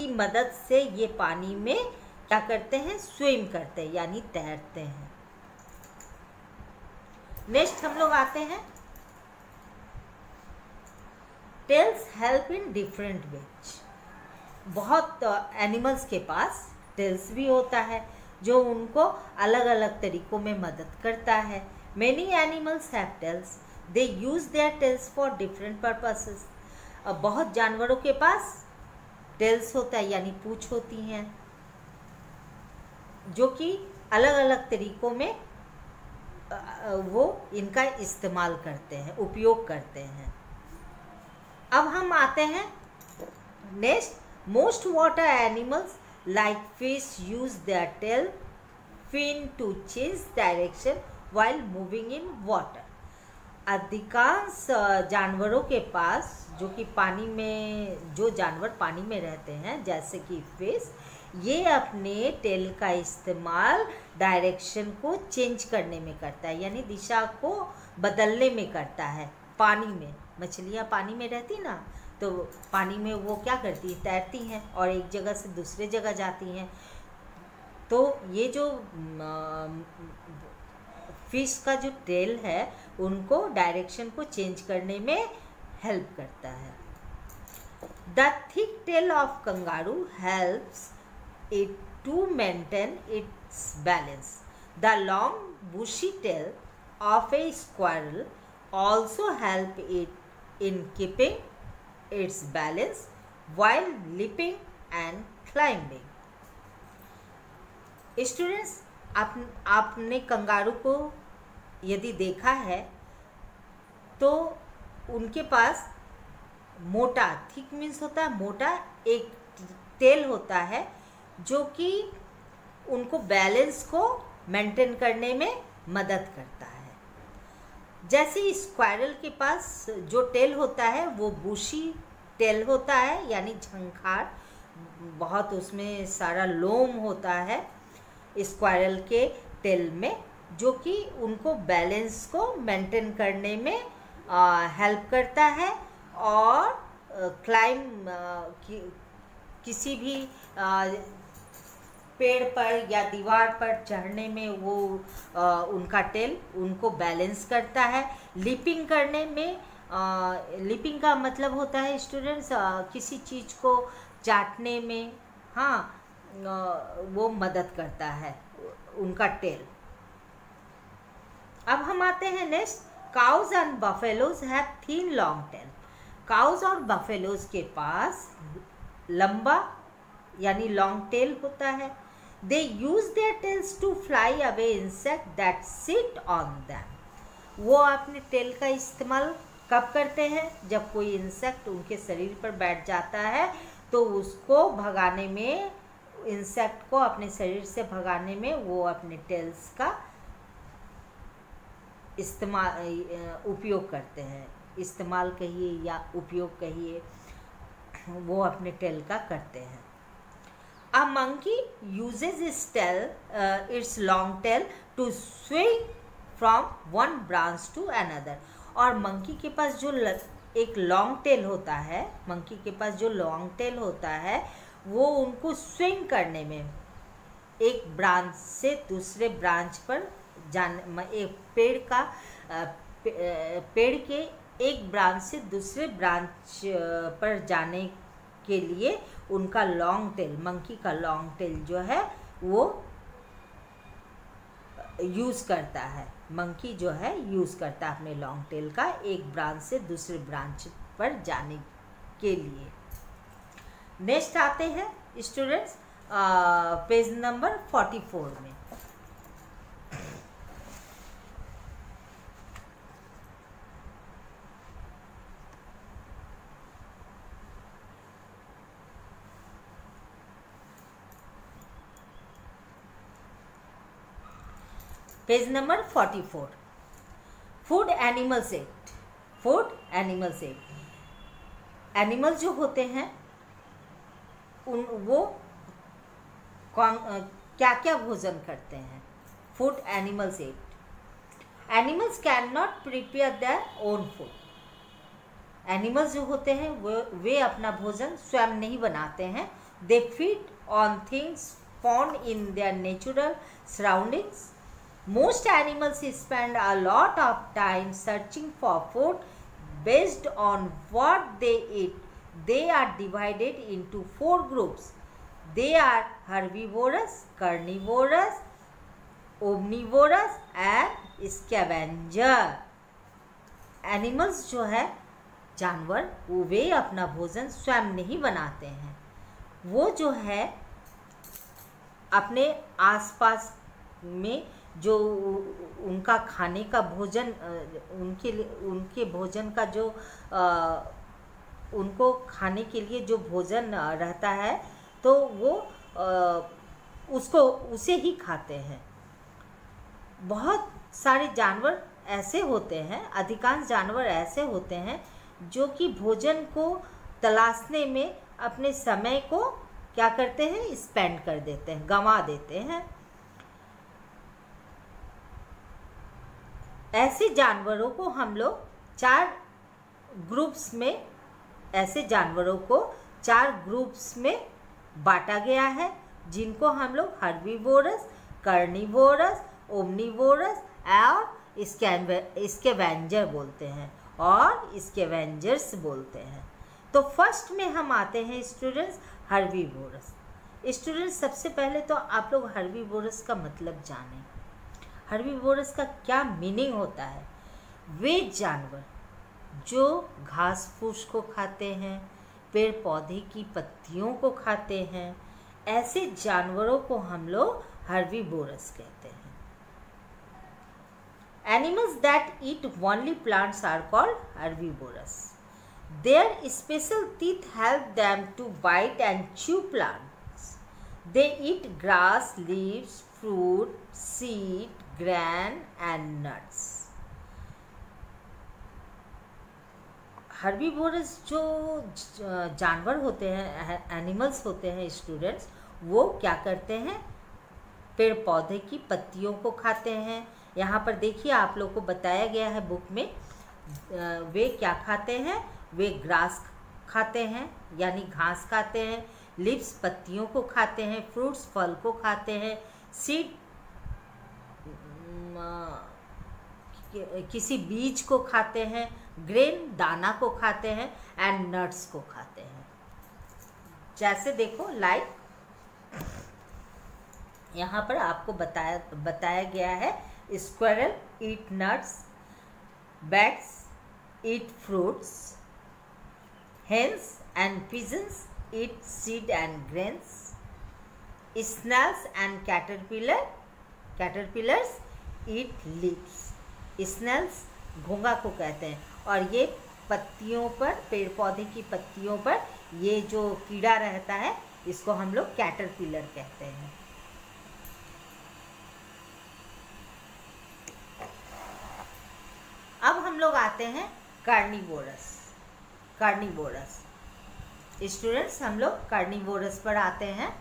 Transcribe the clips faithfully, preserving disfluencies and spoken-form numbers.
मदद से ये पानी में क्या करते हैं, स्विम करते हैं यानी तैरते हैं। नेक्स्ट हम लोग आते हैं tails help in different ways. बहुत एनिमल्स के पास टेल्स भी होता है जो उनको अलग अलग तरीकों में मदद करता है। Many animals have tails, they use their tails for different purposes. अब बहुत जानवरों के पास टेल्स होता है यानी पूंछ होती हैं, जो कि अलग अलग तरीकों में वो इनका इस्तेमाल करते हैं, उपयोग करते हैं। अब हम आते हैं next, most water animals like fish use their tail fin to change direction while moving in water. अधिकांश जानवरों के पास, जो कि पानी में, जो जानवर पानी में रहते हैं जैसे कि फिश, ये अपने टेल का इस्तेमाल डायरेक्शन को चेंज करने में करता है यानी दिशा को बदलने में करता है। पानी में मछलियाँ पानी में रहती ना, तो पानी में वो क्या करती है, तैरती हैं और एक जगह से दूसरे जगह जाती हैं। तो ये जो फिश का जो टेल है उनको डायरेक्शन को चेंज करने में हेल्प करता है। The thick tail of kangaroo helps it to maintain its balance. The long bushy tail of a squirrel also help it in keeping its balance while leaping and climbing. Students, आप आपने kangaroo को यदि देखा है तो उनके पास मोटा, thick means होता है मोटा, एक टेल होता है जो कि उनको बैलेंस को मेंटेन करने में मदद करता है। जैसे स्क्वायरल के पास जो टेल होता है वो बुशी टेल होता है यानी झंखार, बहुत उसमें सारा लोम होता है स्क्वायरल के टेल में, जो कि उनको बैलेंस को मेंटेन करने में हेल्प करता है और क्लाइम कि, किसी भी आ, पेड़ पर या दीवार पर चढ़ने में वो आ, उनका टेल उनको बैलेंस करता है। लीपिंग करने में, लीपिंग का मतलब होता है स्टूडेंट्स किसी चीज़ को चाटने में, हाँ आ, वो मदद करता है उनका टेल। अब हम आते हैं next, cows and buffaloes have thin long tail. Cows और बफेलोज के पास लंबा यानी लॉन्ग टेल होता है। They use their tails to fly away insect that sit on them. वो अपने टेल का इस्तेमाल कब करते हैं, जब कोई इंसेक्ट उनके शरीर पर बैठ जाता है तो उसको भगाने में, इंसेक्ट को अपने शरीर से भगाने में वो अपने टेल्स का इस्तेमाल उपयोग करते हैं। इस्तेमाल कहिए या उपयोग कहिए, वो अपने टेल का करते हैं। A monkey uses its tail, uh, its long tail to swing from one branch to another. और मंकी के पास जो एक लॉन्ग टेल होता है, मंकी के पास जो लॉन्ग टेल होता है वो उनको स्विंग करने में, एक ब्रांच से दूसरे ब्रांच पर जाने, एक पेड़ का पेड़ के एक ब्रांच से दूसरे ब्रांच पर जाने के लिए उनका लॉन्ग टेल, मंकी का लॉन्ग टेल जो है वो यूज़ करता है। मंकी जो है यूज़ करता है अपने लॉन्ग टेल का एक ब्रांच से दूसरे ब्रांच पर जाने के लिए। नेक्स्ट आते हैं students page number forty four में। Page number forty four, food animals eat. Food animals eat, animals जो होते हैं उन वो कौन क्या क्या भोजन करते हैं। Food animals eat, animals can not prepare their own food. Animals जो होते हैं वो वे अपना भोजन स्वयं नहीं बनाते हैं, They feed on things found in their natural surroundings. Most animals spend a lot of time searching for food based on what they eat. They are divided into four groups. They are herbivorous, carnivorous, omnivorous and scavenger. Animals जो है जानवर, वो वे अपना भोजन स्वयं नहीं बनाते हैं, वो जो है अपने आसपास में जो उनका खाने का भोजन, उनके उनके भोजन का जो आ, उनको खाने के लिए जो भोजन रहता है तो वो आ, उसको उसे ही खाते हैं। बहुत सारे जानवर ऐसे होते हैं, अधिकांश जानवर ऐसे होते हैं जो कि भोजन को तलाशने में अपने समय को क्या करते हैं, स्पेंड कर देते हैं, गंवा देते हैं। ऐसे जानवरों को हम लोग चार ग्रुप्स में ऐसे जानवरों को चार ग्रुप्स में बांटा गया है, जिनको हम लोग हर्बीवोरस, कार्निवोरस, ओमनिवोरस और स्कैवेंजर बोलते हैं और स्कैवेंजर्स बोलते हैं। तो फर्स्ट में हम आते हैं स्टूडेंट्स हर्बीवोरस। स्टूडेंट्स सबसे पहले तो आप लोग हर्बीवोरस का मतलब जानें। हर्बीवोरस का क्या मीनिंग होता है? वे जानवर जो घास फूस को खाते हैं, पेड़ पौधे की पत्तियों को खाते हैं, ऐसे जानवरों को हम लोग हर्बीवोरस कहते हैं। Animals that eat only plants are called herbivorous. Their special teeth help them to bite and chew plants. They eat grass, leaves, fruit, seed, grain and nuts. Herbivorous जो जानवर होते हैं, एनिमल्स होते हैं स्टूडेंट्स, वो क्या करते हैं? पेड़ पौधे की पत्तियों को खाते हैं। यहाँ पर देखिए आप लोग को बताया गया है बुक में, वे क्या खाते हैं? वे ग्रास खाते हैं यानी घास खाते हैं, लीव्स पत्तियों को खाते हैं, फ्रूट्स फल को खाते हैं, सीड किसी बीज को खाते हैं, ग्रेन दाना को खाते हैं एंड नट्स को खाते हैं। जैसे देखो लाइक यहाँ पर आपको बताया बताया गया है, squirrel eat nuts, bats eat fruits, hens and pigeons eat seed and grains, snails and caterpillar caterpillars eat leaves. snails घोंघा को कहते हैं और ये पत्तियों पर, पेड़ पौधे की पत्तियों पर ये जो कीड़ा रहता है इसको हम लोग कैटरपिलर कहते हैं। अब हम लोग आते हैं कार्निवोरस। कार्निवोरस स्टूडेंट्स हम लोग कार्निवोरस पर आते हैं।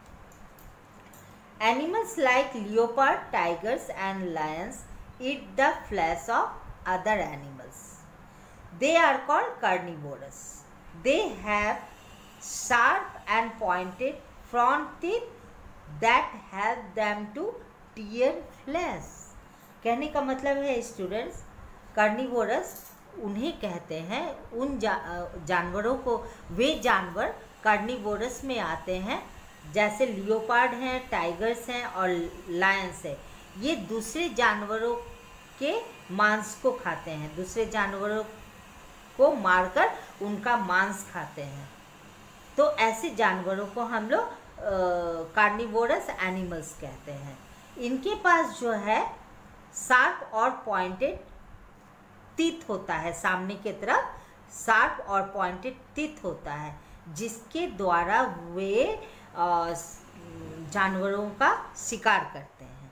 Animals like leopard, tigers and lions eat the flesh of other animals. They are called carnivorous. They have sharp and pointed front teeth that help them to tear flesh. कहने का मतलब है students, carnivorous उन्हें कहते हैं, उन जा, जानवरों को, वे जानवर कार्निवोरस में आते हैं जैसे लियोपार्ड हैं, टाइगर्स हैं और लायंस है। ये दूसरे जानवरों के मांस को खाते हैं, दूसरे जानवरों को मारकर उनका मांस खाते हैं। तो ऐसे जानवरों को हम लोग कार्निवोरस एनिमल्स कहते हैं। इनके पास जो है शार्प और पॉइंटेड टीथ होता है, सामने की तरफ शार्प और पॉइंटेड टीथ होता है, जिसके द्वारा वे जानवरों का शिकार करते हैं।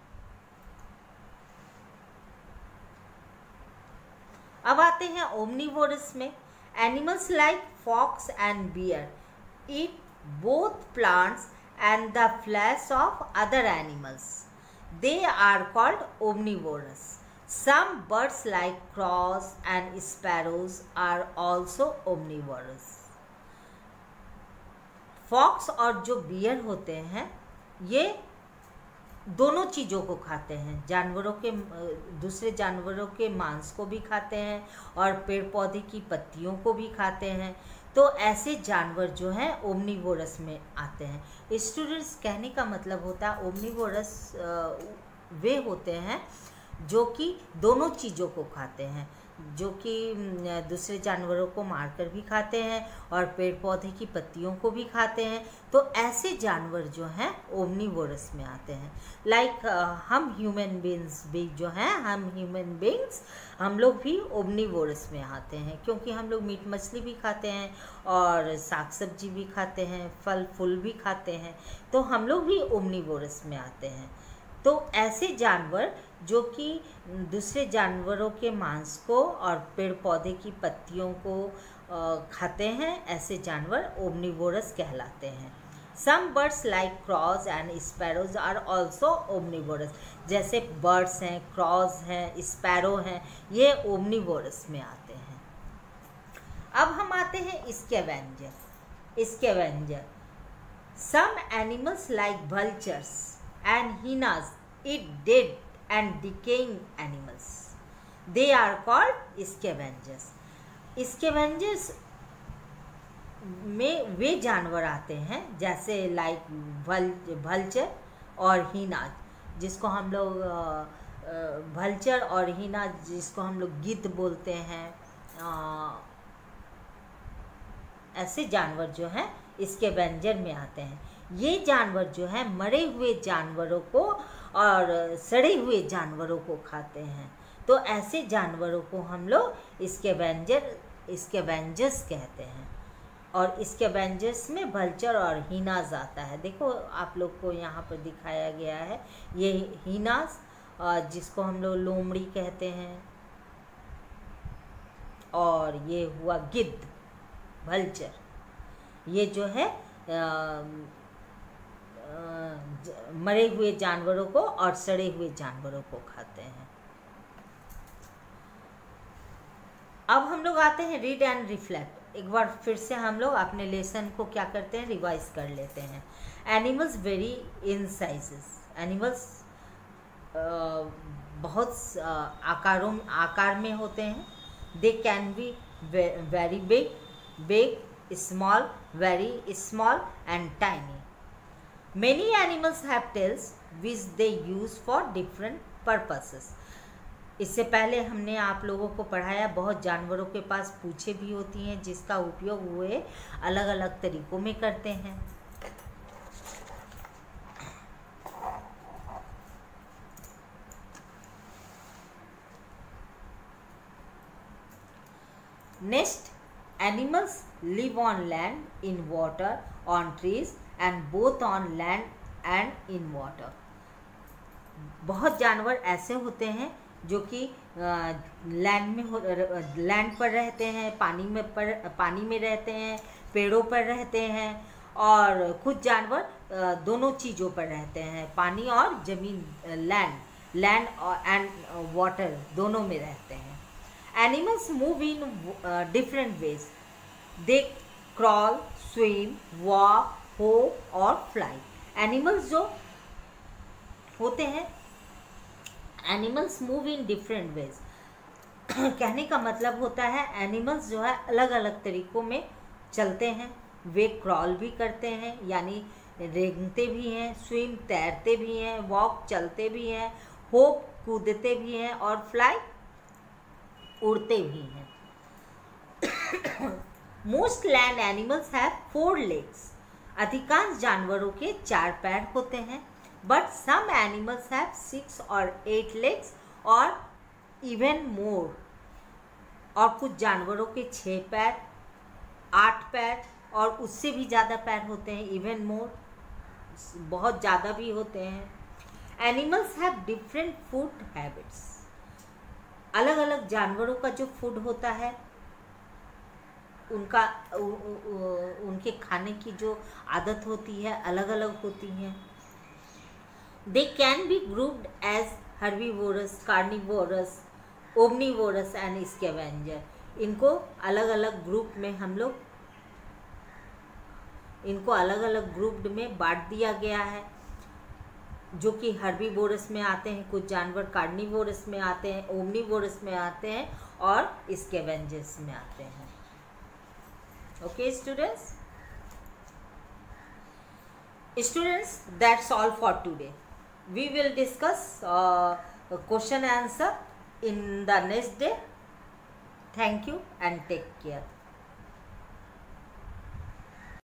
अब आते हैं ओमनिवोरस में। Animals like fox and bear eat both plants and the flesh of other animals. They are called omnivorous. Some birds like crows and sparrows are also omnivorous. Fox और जो बियर होते हैं ये दोनों चीज़ों को खाते हैं, जानवरों के दूसरे जानवरों के मांस को भी खाते हैं और पेड़ पौधे की पत्तियों को भी खाते हैं। तो ऐसे जानवर जो हैं ओमनीवोरस में आते हैं। स्टूडेंट्स, कहने का मतलब होता है ओमनीवोरस वे होते हैं जो कि दोनों चीज़ों को खाते हैं, जो कि दूसरे जानवरों को मारकर भी खाते हैं और पेड़ पौधे की पत्तियों को भी खाते हैं। तो ऐसे जानवर जो हैं ओमनीवोरस में आते हैं। लाइक like, हम ह्यूमन बींग्स भी जो हैं हम ह्यूमन बींग्स हम लोग भी ओमनीवोरस में आते हैं, क्योंकि हम लोग मीट मछली भी खाते हैं और साग सब्जी भी खाते हैं, फल फूल भी खाते हैं। तो हम लोग भी ओमनीवोरस में आते हैं। तो ऐसे जानवर जो कि दूसरे जानवरों के मांस को और पेड़ पौधे की पत्तियों को खाते हैं, ऐसे जानवर ओमनीवोरस कहलाते हैं। Some birds like crows and sparrows are also omnivorous. जैसे बर्ड्स हैं, क्रॉस हैं, स्पैरो हैं, ये ओमनीवोरस में आते हैं। अब हम आते हैं scavenger. Scavenger some animals like vultures and hyenas eat dead and decaying animals. They are called scavengers. Scavengers में वे जानवर आते हैं जैसे लाइक वल्चर और हीनाज, जिसको हम लोग वल्चर और हीनाज जिसको हम लोग गिद्ध बोलते हैं। आ, ऐसे जानवर जो हैं स्कैवेंजर में आते हैं। ये जानवर जो है मरे हुए जानवरों को और सड़े हुए जानवरों को खाते हैं। तो ऐसे जानवरों को हम लोग स्कैवेंजर स्कैवेंजर्स कहते हैं। और स्कैवेंजर्स में वल्चर और हीनाज आता है। देखो आप लोग को यहाँ पर दिखाया गया है, ये हीनाज जिसको हम लोग लोमड़ी कहते हैं, और ये हुआ गिद्ध वल्चर। ये जो है आ, मरे हुए जानवरों को और सड़े हुए जानवरों को खाते हैं। अब हम लोग आते हैं रीड एंड रिफ्लेक्ट। एक बार फिर से हम लोग अपने लेसन को क्या करते हैं, रिवाइज कर लेते हैं। Animals vary in sizes. Animals बहुत आकारों आकार में होते हैं। They can be very big, big, small, very small and tiny. Many animals have tails which they use for different purposes. इससे पहले हमने आप लोगों को पढ़ाया बहुत जानवरों के पास पूंछें भी होती हैं जिसका उपयोग वे अलग अलग तरीकों में करते हैं। Next, animals live on land, in water, on trees and both on land and in water. बहुत जानवर ऐसे होते हैं जो कि लैंड में हो लैंड पर रहते हैं, पानी में पर पानी में रहते हैं, पेड़ों पर रहते हैं, और कुछ जानवर दोनों चीज़ों पर रहते हैं, पानी और ज़मीन, लैंड लैंड और एंड वाटर दोनों में रहते हैं। Animals move in different ways. They crawl, swim, walk, hop और फ्लाई। एनिमल्स जो होते हैं, animals move in different ways. कहने का मतलब होता है एनिमल्स जो है अलग अलग तरीक़ों में चलते हैं। वे क्रॉल भी करते हैं यानी रेंगते भी हैं, स्विम तैरते भी हैं, वॉक चलते भी हैं, होप कूदते भी हैं और फ्लाई उड़ते भी हैं। Most land animals have four legs. अधिकांश जानवरों के चार पैर होते हैं। But some animals have six और एट लेग्स और इवन मोर। और कुछ जानवरों के छः पैर, आठ पैर और उससे भी ज़्यादा पैर होते हैं। इवन मोर, बहुत ज़्यादा भी होते हैं। Animals have different food habits. अलग अलग जानवरों का जो फूड होता है उनका उ, उ, उनके खाने की जो आदत होती है अलग अलग होती हैं। They can be grouped as herbivorous, carnivorous, omnivorous and scavenger. इनको अलग अलग ग्रुप में हम लोग इनको अलग अलग ग्रुप में बांट दिया गया है, जो कि हर्बीवोरस में आते हैं, कुछ जानवर कार्निवोरस में आते हैं, ओमनीवोरस में आते हैं और स्कैवेंजर्स में आते हैं। Okay students, students that's all for today. We will discuss uh, question answer in the next day. Thank you and take care.